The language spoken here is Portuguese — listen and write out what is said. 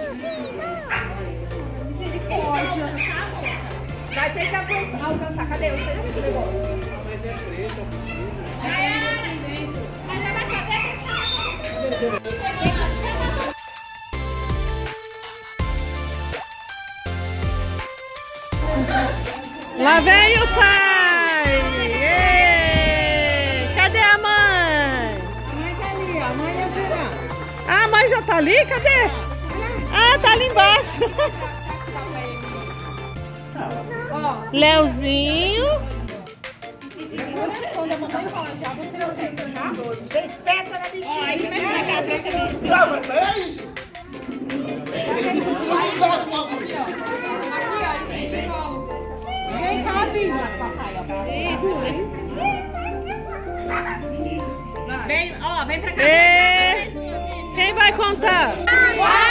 Misericórdia. Vai ter que alcançar. Cadê o negócio? Mas é preto, é possível. Mas é na cadeira. Lá vem o pai! Êêê! Cadê a mãe? A mãe tá ali, ó. A mãe ia virar. Ah, a mãe já tá ali? Cadê? Ah, tá ali embaixo. Leozinho. Quando a mamãe rola já, você não senta já? Você espeta na bichinha. Aí vem pra cá, pra cá. Não, mas peraí. Vem cá, Bia. Papai, ó. Vem, ó, vem pra cá. Quem vai contar?